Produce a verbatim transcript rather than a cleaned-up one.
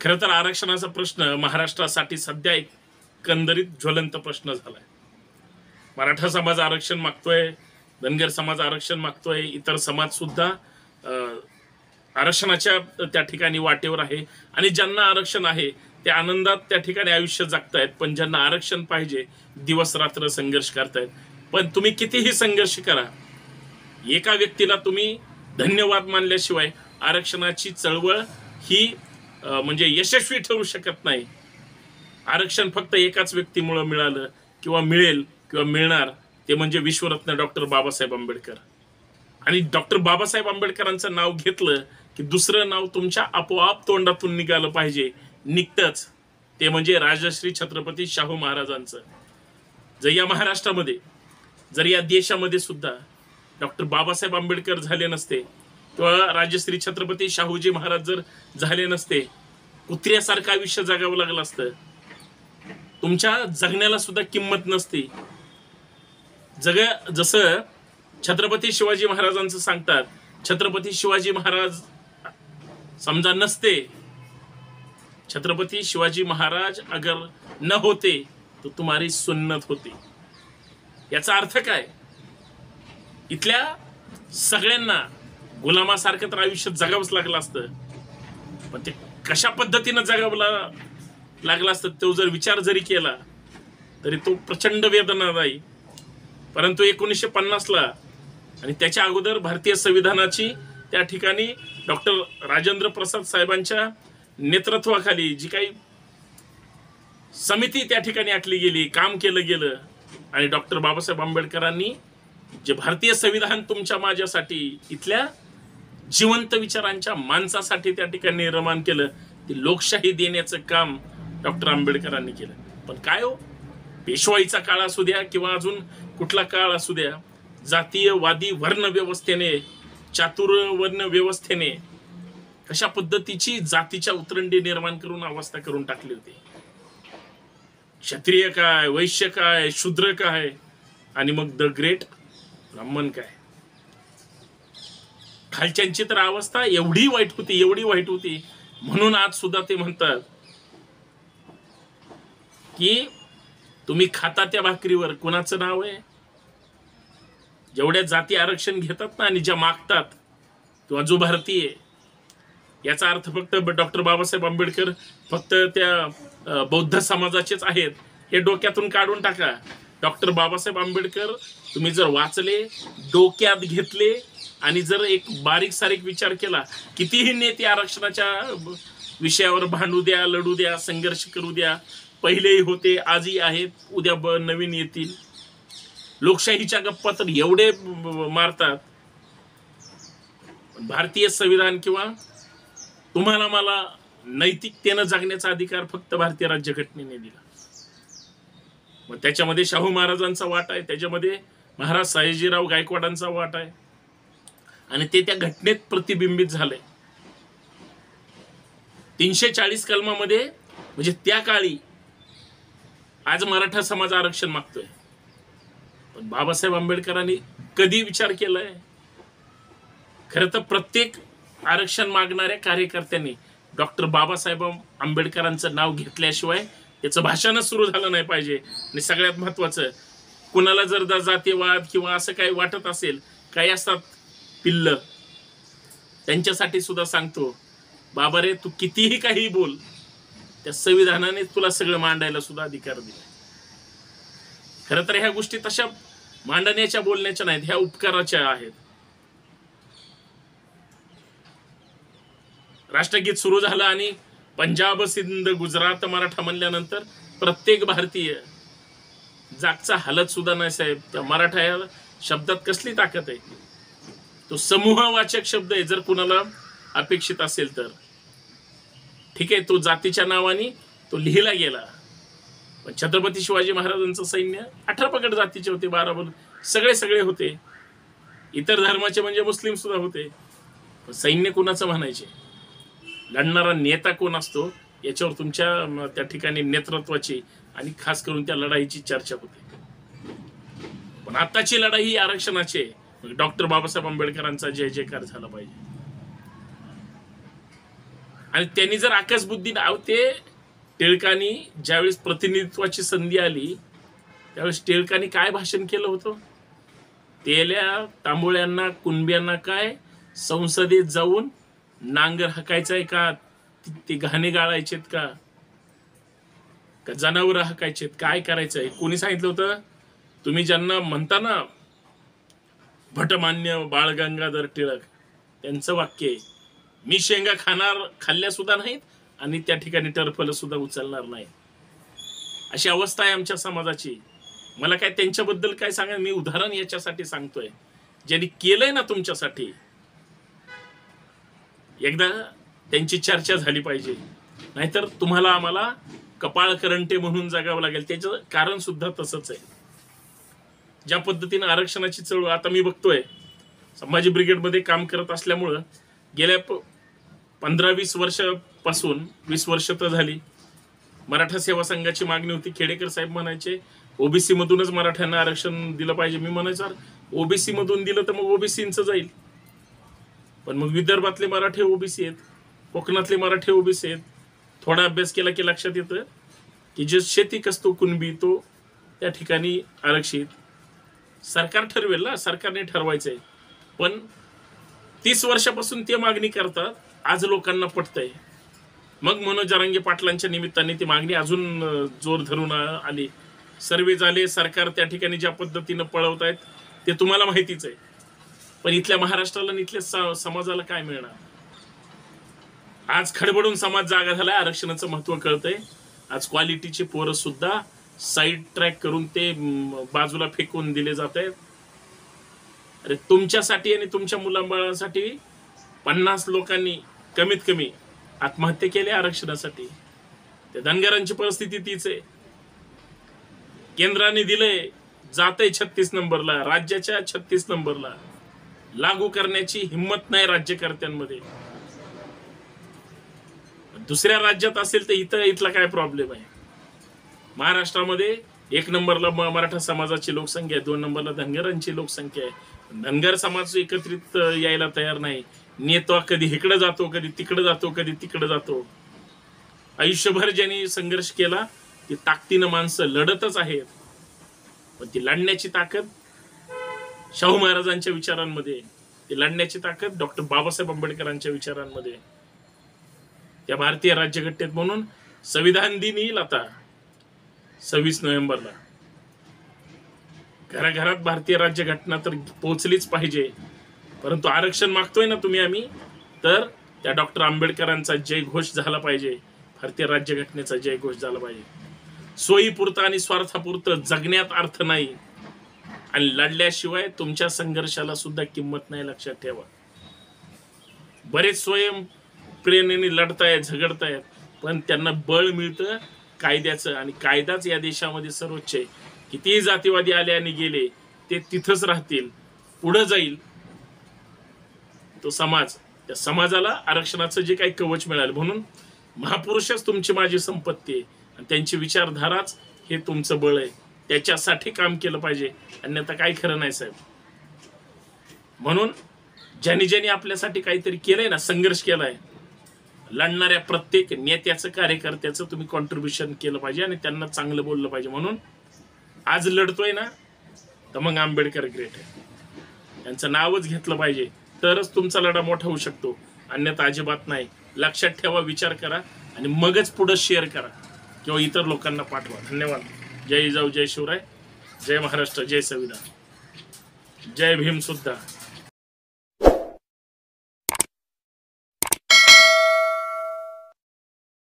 खरं तर आरक्षणाचा प्रश्न महाराष्ट्रासाठी सध्या एक एकंदरीत ज्वलंत प्रश्न झालाय. मराठा समाज आरक्षण मागतोय, धनगर समाज आरक्षण मागतोय, इतर समाज सुद्धा आरक्षणाच्या त्या ठिकाणी वाटेवर आहे आणि ज्यांना आरक्षण आहे ते आनंदात त्या ठिकाणी आयुष्य जगतायत. पण ज्यांना आरक्षण पाहिजे दिवस रात्र संघर्ष करतायत. पण तुम्ही कितीही संघर्ष करा, एका व्यक्तीला तुम्ही धन्यवाद मानल्याशिवाय आरक्षणाची चळवळ ही म्हणजे यशस्वी ठरू शकत नाही. आरक्षण फक्त एकाच व्यक्तीमुळे मिळालं किंवा मिळेल किंवा मिळणार, ते म्हणजे विश्वरत्न डॉक्टर बाबासाहेब आंबेडकर. आणि डॉक्टर बाबासाहेब आंबेडकरांचं नाव घेतलं की दुसरं नाव तुमच्या आपोआप तोंडातून निघालं पाहिजे, निघतंच. ते म्हणजे राजश्री छत्रपती शाहू महाराजांचं. जर या महाराष्ट्रामध्ये, जर या देशामध्ये सुद्धा डॉक्टर बाबासाहेब आंबेडकर झाले नसते किंवा राजश्री छत्रपती शाहूजी महाराज जर झाले नसते, कुत्र्यासारखं आयुष्य जगावं लागलं असतं. तुमच्या जगण्याला सुद्धा किंमत नसती. जग जसं छत्रपती शिवाजी महाराजांचं सांगतात, छत्रपती शिवाजी महाराज समजा नसते, छत्रपती शिवाजी महाराज अगर न होते तो तुम्हारी सुन्नत होती. याचा अर्थ काय? इथल्या सगळ्यांना गुलामासारखं तर आयुष्य जगावंच लागलं असतं, पण ते कशा पद्धतीनं जगावं लागलं असतं तो जर विचार जरी केला तरी तो प्रचंड वेदनादायी. परंतु एकोणीसशे पन्नासला आणि त्याच्या अगोदर भारतीय संविधानाची त्या ठिकाणी डॉक्टर राजेंद्र प्रसाद साहेबांच्या नेतृत्वाखाली जी काही समिती त्या ठिकाणी आखली गेली, काम केलं गेलं आणि डॉक्टर बाबासाहेब आंबेडकरांनी जे भारतीय संविधान तुमच्या माझ्यासाठी इथल्या जिवंत विचारांच्या माणसासाठी त्या ठिकाणी निर्माण केलं, ते लोकशाही देण्याचं काम डॉक्टर आंबेडकरांनी केलं. पण काय हो, पेशवाईचा काळ असू द्या किंवा अजून कुठला काळ असू द्या, जातीयवादी वर्ण व्यवस्थेने, चातुर्य वर्ण व्यवस्थेने कशा पद्धतीची जातीच्या उतरंडी निर्माण करून अवस्था करून टाकली होती. क्षत्रिय काय, वैश्य काय, शूद्र काय आणि मग द ग्रेट ब्राह्मण काय. खालच्यांची तर अवस्था एवढी वाईट होती, एवढी वाईट होती. म्हणून आज सुद्धा ते म्हणतात की तुम्ही खाता त्या भाकरीवर कोणाचं नाव आहे. जेवढ्या जाती आरक्षण घेतात ना आणि ज्या मागतात किंवा जो भारतीय, याचा अर्थ फक्त डॉक्टर बाबासाहेब आंबेडकर फक्त त्या बौद्ध समाजाचेच आहेत हे डोक्यातून काढून टाका. डॉक्टर बाबासाहेब आंबेडकर तुम्ही जर वाचले, डोक्यात घेतले आणि जर एक बारीक सारीक विचार केला, कितीही नेते आरक्षणाच्या विषयावर भांडू द्या, लढू द्या, संघर्ष करू द्या, पहिलेही होते, आजही आहेत, उद्या ब नवीन येतील. लोकशाहीच्या गप्पा तर एवढे मारतात. भारतीय संविधान किंवा तुम्हाला मला नैतिकतेनं जगण्याचा अधिकार फक्त भारतीय राज्यघटनेने दिला. मग त्याच्यामध्ये शाहू महाराजांचा वाटा आहे, त्याच्यामध्ये महाराज सयाजीराव गायकवाडांचा वाटा आहे आणि ते त्या घटनेत प्रतिबिंबित झालंय. तीनशे चाळीस कलमामध्ये म्हणजे त्या काळी आज मराठा समाज आरक्षण मागतोय. पण बाबासाहेब आंबेडकरांनी कधी विचार केलाय? खरं तर प्रत्येक आरक्षण मागणाऱ्या कार्यकर्त्यांनी डॉक्टर बाबासाहेब आंबेडकरांचं नाव घेतल्याशिवाय त्याचं भाषणच सुरू झालं नाही पाहिजे. आणि सगळ्यात महत्वाचं, कुणाला जर जातीयवाद किंवा असं काही वाटत असेल, काही असतात पिल्ल, त्यांच्यासाठी सुद्धा सांगतो, बाबा रे, तू कितीही काही बोल, त्या संविधानाने तुला सगळं मांडायला सुद्धा अधिकार दिला. खरं तर ह्या गोष्टी तशा मांडण्याच्या बोलण्याच्या नाहीत, ह्या उपकाराच्या आहेत. राष्ट्रगीत सुरू झालं आणि पंजाब, सिंध, गुजरात, मराठा म्हणल्यानंतर प्रत्येक भारतीय जागचा हालत सुद्धा नाही. साहेब, त्या मराठा या शब्दात कसली ताकद आहे. तो समूहवाचक शब्द आहे. जर कुणाला अपेक्षित असेल तर ठीक आहे, तो जातीच्या नावाने तो लिहिला गेला. पण छत्रपती शिवाजी महाराजांचं सैन्य अठरा पगड जातीचे होते, बारा बोल सगळे सगळे होते, इतर धर्माचे म्हणजे मुस्लिम सुद्धा होते. पण सैन्य कोणाचं म्हणायचे, लढणारा नेता कोण असतो याच्यावर तुमच्या त्या ठिकाणी नेतृत्वाची आणि खास करून त्या लढाईची चर्चा होते. पण आताची लढाई ही आरक्षणाची. डॉक्टर बाबासाहेब आंबेडकरांचा जय जयकार झाला पाहिजे. आणि त्यांनी जर आकाशबुद्धी अहो ते टिळकांनी ज्यावेळेस प्रतिनिधित्वाची संधी आली त्यावेळेस टिळकांनी काय भाषण केलं होतं? तेल्या तांबोळ्यांना कुणब्यांना काय संसदेत जाऊन नांगर हाकायचा आहे का? ते गाणे गाळायचेत का? का जनावर हाकायचेत? काय करायचंय? कोणी सांगितलं होतं? तुम्ही ज्यांना म्हणता ना भटमान्य बाळ गंगाधर टिळक, त्यांचं वाक्य आहे, मी शेंगा खाणार खाल्ल्या सुद्धा नाहीत आणि त्या ठिकाणी टरफलं सुद्धा उचलणार नाही. अशी अवस्था आहे आमच्या समाजाची. मला काय त्यांच्याबद्दल काय सांगा, मी उदाहरण याच्यासाठी सांगतोय ज्यांनी केलंय ना तुमच्यासाठी. एकदा त्यांची चर्चा झाली पाहिजे, नाहीतर तुम्हाला आम्हाला कपाळ करंटे म्हणून जगावं लागेल. त्याचं कारण सुद्धा तसंच आहे. ज्या पद्धतीनं आरक्षणाची चळवळ आता मी बघतोय, संभाजी ब्रिगेडमध्ये काम करत असल्यामुळं गेल्या पंधरा वीस वर्षापासून वीस वर्ष तर झाली, मराठा सेवा संघाची मागणी होती. खेडेकर साहेब म्हणायचे ओबीसी मधूनच मराठ्यांना आरक्षण दिलं पाहिजे. मी म्हणायचं ओबीसी मधून दिलं तर मग ओबीसींचं जाईल, पण मग विदर्भातले मराठे ओबीसी आहेत, कोकणातले मराठे ओबीसी आहेत. थोडा अभ्यास केला की लक्षात येतं की जे शेती कसतो कुणबी तो त्या ठिकाणी आरक्षित. सरकार ठरवेल ना, सरकारने ठरवायचंय. पण तीस वर्षापासून ते मागणी करतात, आज लोकांना पटतंय. मग मनोज जरांगे पाटलांच्या निमित्ताने ती मागणी अजून जोर धरून आली. सर्वे झाले, सरकार त्या ठिकाणी ज्या पद्धतीनं पळवतायत ते तुम्हाला माहितीच आहे. पण इथल्या महाराष्ट्राला इथल्या समाजाला काय मिळणार? आज खडबडून समाज जागा झालाय, आरक्षणाचं महत्व कळतंय. आज क्वालिटीचे पोरं सुद्धा साईड ट्रॅक करून ते बाजूला फेकून दिले जात आहेत. अरे तुमच्यासाठी आणि तुमच्या मुलांबाळांसाठी पन्नास लोकांनी कमीत कमी आत्महत्या केल्या आरक्षणासाठी. त्या धनगरांची परिस्थिती तीच आहे. केंद्राने दिलंय, जातंय छत्तीस नंबरला, राज्याच्या छत्तीस नंबरला. लागू करण्याची हिंमत नाही राज्यकर्त्यांमध्ये. दुसऱ्या राज्यात असेल तर इथं इथला काय प्रॉब्लेम आहे? महाराष्ट्रामध्ये एक नंबरला मराठा समाजाची लोकसंख्या आहे, दोन नंबरला धनगरांची लोकसंख्या आहे. धनगर समाज एकत्रित यायला तयार नाही. नेतो कधी इकडे जातो, कधी तिकडे जातो, कधी तिकडे जातो. आयुष्यभर ज्यांनी संघर्ष केला ती ताकदीनं माणसं लढतच आहेत, पण ती लढण्याची ताकद शाहू महाराजांच्या विचारांमध्ये, ती लढण्याची ताकद डॉक्टर बाबासाहेब आंबेडकरांच्या विचारांमध्ये. त्या भारतीय राज्यघटनेत म्हणून संविधान दिन येईल आता सव्वीस नोव्हेंबरला. घराघरात भारतीय राज्यघटना तर पोहोचलीच पाहिजे. परंतु आरक्षण मागतोय ना तुम्ही आम्ही, तर त्या डॉक्टर आंबेडकरांचा जयघोष झाला पाहिजे, भारतीय राज्यघटनेचा जयघोष झाला पाहिजे. सोयीपुरतं आणि स्वार्थापुरतं जगण्यात अर्थ नाही, आणि लढल्याशिवाय तुमच्या संघर्षाला सुद्धा किंमत नाही, लक्षात ठेवा. बरेच स्वयं प्रेरणेने लढतायत, झगडतायत, पण त्यांना बळ मिळतं कायद्याचं, आणि कायदाच या देशामध्ये सर्वोच्च आहे. कितीही जातीवादी आले आणि गेले ते तिथंच राहतील, पुढे जाईल तो समाज. त्या समाजाला आरक्षणाचं जे काही कवच मिळालं, म्हणून महापुरुषच तुमची माझी संपत्ती आहे आणि त्यांची विचारधाराच हे तुमचं बळ आहे. त्याच्यासाठी काम केलं पाहिजे, अन्यथा काही खरं नाही साहेब. म्हणून ज्यांनी ज्यांनी आपल्यासाठी काहीतरी केलंय ना, संघर्ष केलाय, लढणाऱ्या प्रत्येक नेत्याचं कार्यकर्त्याचं तुम्ही कॉन्ट्रीब्युशन केलं पाहिजे आणि त्यांना चांगलं बोललं पाहिजे. म्हणून आज लढतोय ना, तर मग आंबेडकर ग्रेट आहे, त्यांचं नावच घेतलं पाहिजे, तरच तुमचा लढा मोठा होऊ शकतो, अन्यथा अजिबात नाही. लक्षात ठेवा, विचार करा आणि मगच पुढे शेअर करा किंवा इतर लोकांना पाठवा. धन्यवाद. जय जाऊ, जय शिवराय, जय महाराष्ट्र, जय संविधान, जय भीम सुद्धा.